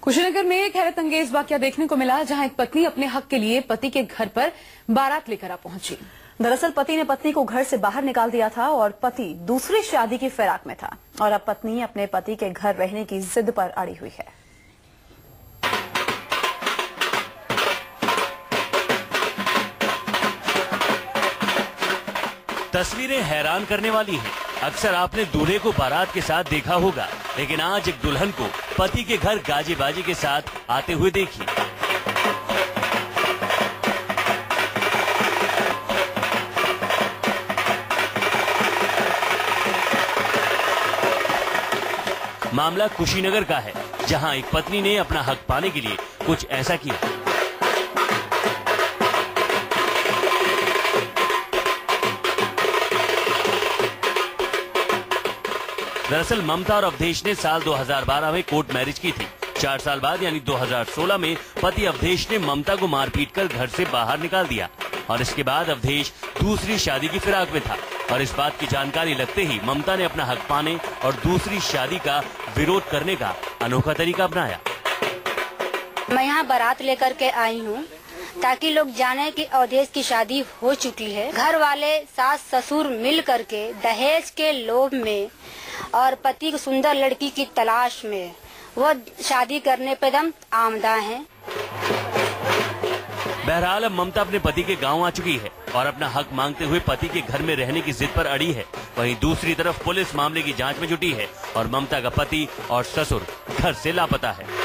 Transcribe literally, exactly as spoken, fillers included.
कुशीनगर में एक हैरत अंगेज वाकया देखने को मिला, जहां एक पत्नी अपने हक के लिए पति के घर पर बारात लेकर आ पहुंची। दरअसल पति ने पत्नी को घर से बाहर निकाल दिया था और पति दूसरी शादी की फिराक में था और अब पत्नी अपने पति के घर रहने की जिद पर अड़ी हुई है। तस्वीरें हैरान करने वाली हैं। अक्सर आपने दूल्हे को बारात के साथ देखा होगा, लेकिन आज एक दुल्हन को पति के घर गाजे बाजे के साथ आते हुए देखिए। मामला कुशीनगर का है, जहां एक पत्नी ने अपना हक पाने के लिए कुछ ऐसा किया। दरअसल ममता और अवधेश ने साल दो हज़ार बारह में कोर्ट मैरिज की थी। चार साल बाद यानी दो हज़ार सोलह में पति अवधेश ने ममता को मारपीट कर घर से बाहर निकाल दिया और इसके बाद अवधेश दूसरी शादी की फिराक में था और इस बात की जानकारी लगते ही ममता ने अपना हक पाने और दूसरी शादी का विरोध करने का अनोखा तरीका अपनाया। मैं यहाँ बारात लेकर के आई हूँ ताकि लोग जाने कि अवधेश की शादी हो चुकी है। घर वाले सास ससुर मिल करके दहेज के लोभ में और पति की सुंदर लड़की की तलाश में वो शादी करने पे दम आमदा हैं। बहरहाल अब ममता अपने पति के गांव आ चुकी है और अपना हक मांगते हुए पति के घर में रहने की जिद पर अड़ी है। वहीं दूसरी तरफ पुलिस मामले की जांच में जुटी है और ममता का पति और ससुर घर से लापता है।